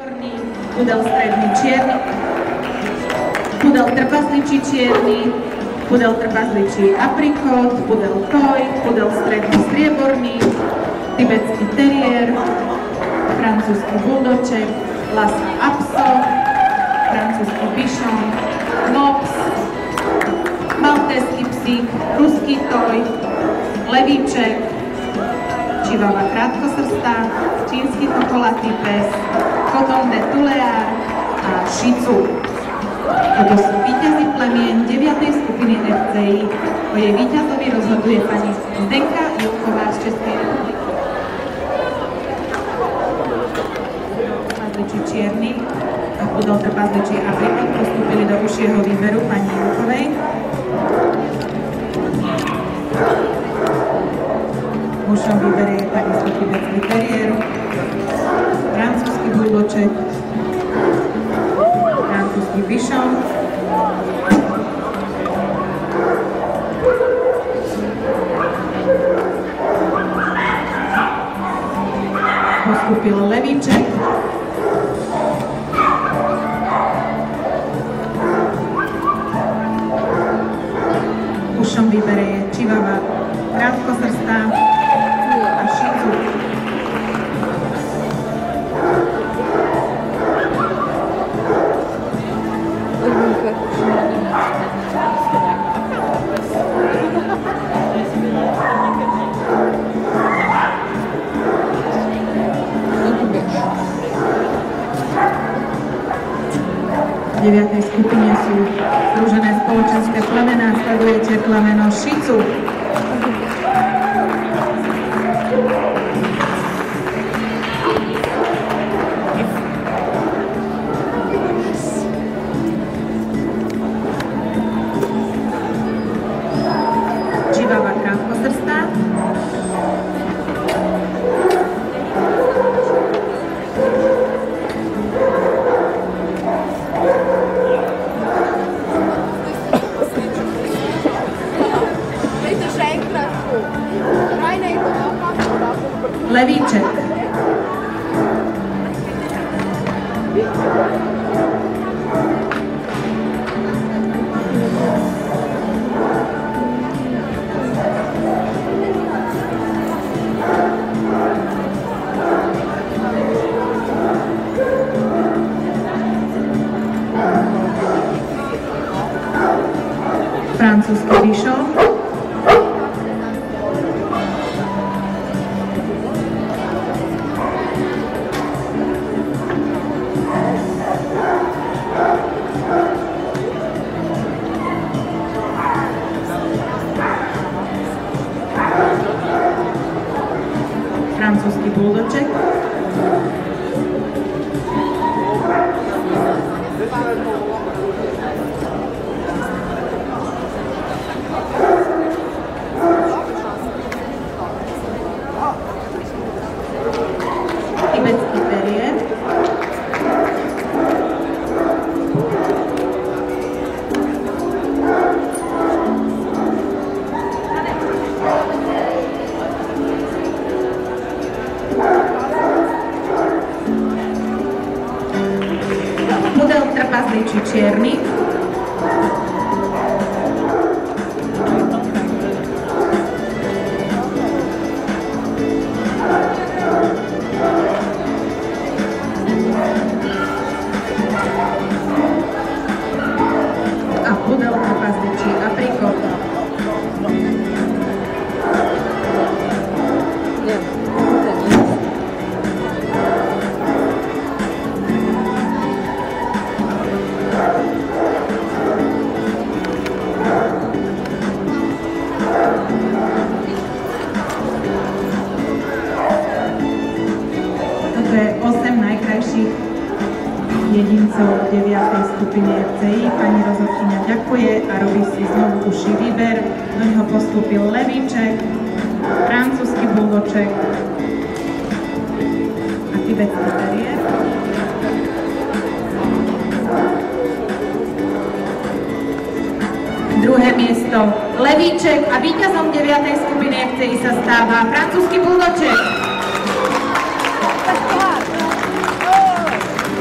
Pudel stredný čierny, pudel trpasličí čierny, pudel trpasličí aprikot, pudel toj, pudel stredný strieborný, tibetský teriér, francúzsky buldoček, lhasa apso, francúzsky bichon, mops, maltézsky psík, ruský toj, levíček, čivava krátkosrstá, čínsky tokolatý pes, koton de tuleár a šicu. Toto sú víťazi plemien 9. skupiny FCI. O jej víťazovi rozhoduje pani Zdenka Julková z Českej republiky. Trpasličí čierny a pudel trpasličí aprikot postúpili do užšieho výberu pani Julkovej. V užšom výbere je takisto tibetský teriér, francúzsky buldoček, francúzsky bichon, postúpil levíček, v užšom výbere je čivava krátkosrstá a šicu. V 9. skupine sú združené spoločenské plemená, sledujete plemeno šicu. Čivava krátkosrstá. Levíček. Francúzsky bichon. Francúzsky buldoček. Tibetský teriér. Pudel trpasličí čierny. A pudel trpasličí aprikot. Toto je 8 najkrajších jedincov v 9. skupine FCI. Pani rozhodkyňa ďakuje a robí si znovu užší výber. Do neho postúpil levíček, francúzsky buldoček a tibetský teriér. Druhé miesto levíček a víťazom 9. skupiny FCI sa stáva francúzsky buldoček.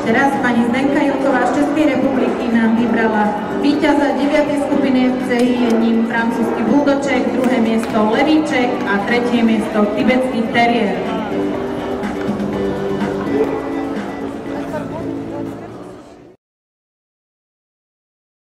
Teraz pani Zdenka Jilková z Českej republiky nám vybrala víťaza 9. skupiny FCI, je ním francúzsky buldoček, druhé miesto levíček a tretie miesto tibetský teriér.